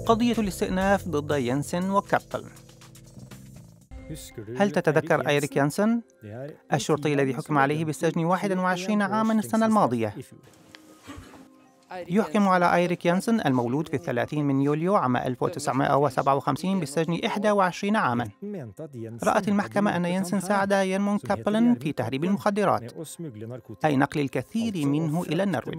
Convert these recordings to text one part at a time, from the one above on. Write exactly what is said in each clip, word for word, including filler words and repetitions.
قضية الاستئناف ضد ينسن وكابل. هل تتذكر إيريك يانسن؟ الشرطي الذي حكم عليه بالسجن واحد وعشرين عاماً السنة الماضية. يحكم على إيريك يانسن المولود في الثلاثين من يوليو عام ألف وتسعمائة وسبعة وخمسين بالسجن واحد وعشرين عاماً. رأت المحكمة أن ينسن ساعد يرمون كابلن في تهريب المخدرات، أي نقل الكثير منه إلى النرويج.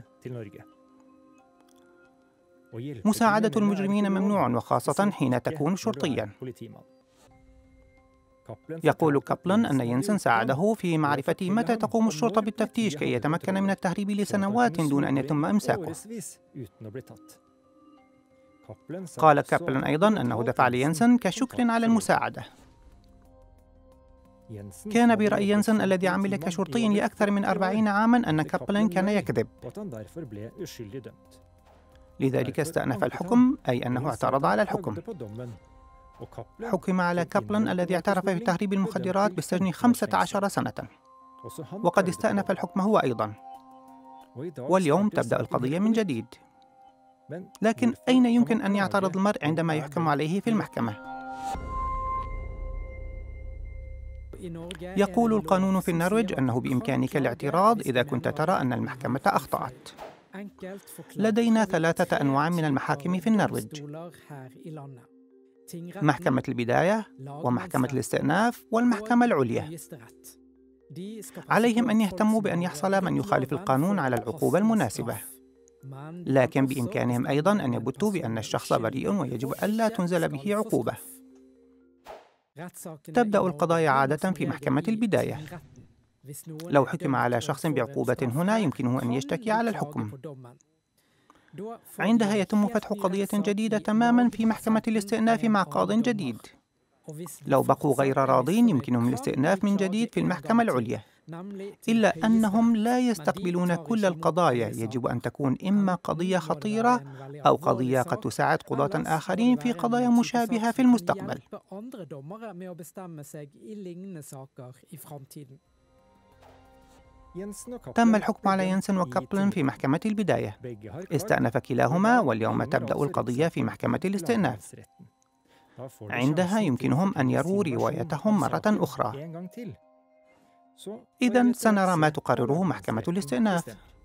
مساعدة المجرمين ممنوع، وخاصة حين تكون شرطياً. يقول كابلن أن ينسن ساعده في معرفة متى تقوم الشرطة بالتفتيش كي يتمكن من التهريب لسنوات دون أن يتم إمساكه. قال كابلن أيضاً أنه دفع لينسن كشكر على المساعدة. كان برأي ينسن الذي عمل كشرطي لأكثر من أربعين عاماً أن كابلن كان يكذب، لذلك استأنف الحكم، أي أنه اعترض على الحكم. حكم على كابلن الذي اعترف بتهريب المخدرات بالسجن خمسة عشر سنة، وقد استأنف الحكم هو أيضاً. واليوم تبدأ القضية من جديد. لكن أين يمكن أن يعترض المرء عندما يحكم عليه في المحكمة؟ يقول القانون في النرويج أنه بإمكانك الاعتراض إذا كنت ترى أن المحكمة أخطأت. لدينا ثلاثة أنواع من المحاكم في النرويج: محكمة البداية، ومحكمة الاستئناف، والمحكمة العليا. عليهم أن يهتموا بأن يحصل من يخالف القانون على العقوبة المناسبة، لكن بإمكانهم أيضاً أن يبتوا بأن الشخص بريء ويجب ألا تنزل به عقوبة. تبدأ القضايا عادة في محكمة البداية. لو حكم على شخص بعقوبة هنا، يمكنه أن يشتكي على الحكم. عندها يتم فتح قضية جديدة تماماً في محكمة الاستئناف مع قاضٍ جديد. لو بقوا غير راضين، يمكنهم الاستئناف من جديد في المحكمة العليا، إلا أنهم لا يستقبلون كل القضايا. يجب أن تكون إما قضية خطيرة أو قضية قد تساعد قضاة آخرين في قضايا مشابهة في المستقبل. تم الحكم على ينسن وكابلن في محكمة البداية. استأنف كلاهما، واليوم تبدأ القضية في محكمة الاستئناف. عندها يمكنهم أن يروا روايتهم مرة أخرى. إذن سنرى ما تقرره محكمة الاستئناف.